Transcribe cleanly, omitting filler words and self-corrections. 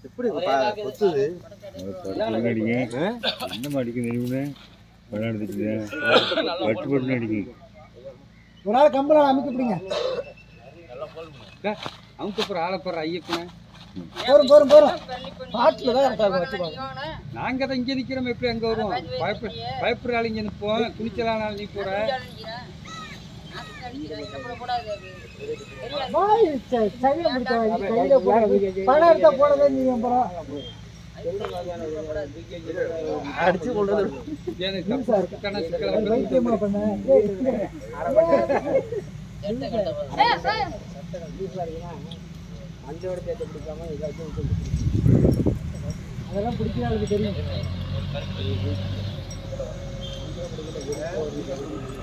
எப்படி கொத்துது என்ன அடிக்க தெரியுமே விளையாடுறதுக்கு பட்டு பட்டு அடிக்கும் ஒரு நாள் கம்பளம் அமைக்கப்படுங்க அவங்க அப்புறம் ஆளப்படுற ஐயப்பன போறோம் பாட்டுல தான் இருக்காங்க. நாங்க தான் இங்க நிக்கிறோம். எப்படி அங்க வருவோம்? பயப்படுற ஆள் இங்க நிற்போம். துணிச்சலான ஆள் நீ போற. பணம் எடுத்தா போனதே நீ அப்புறம் அடிச்சு கொண்டு வைத்தியமா பண்ண அஞ்சோட சேர்த்து பிடிக்காம அதெல்லாம் பிடிக்கிற ஆளுக்கு தெரியும்.